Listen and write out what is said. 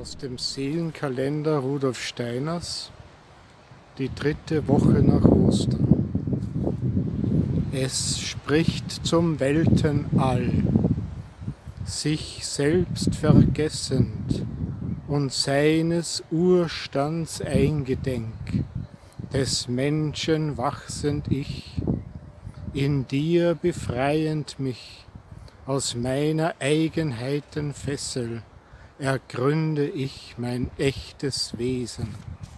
Aus dem Seelenkalender Rudolf Steiners, die 3. Woche nach Ostern. Es spricht zum Weltenall, sich selbst vergessend und seines Urstands eingedenk, des Menschen wachsend Ich, in dir befreiend mich aus meiner Eigenheiten Fessel, ergründe ich mein echtes Wesen.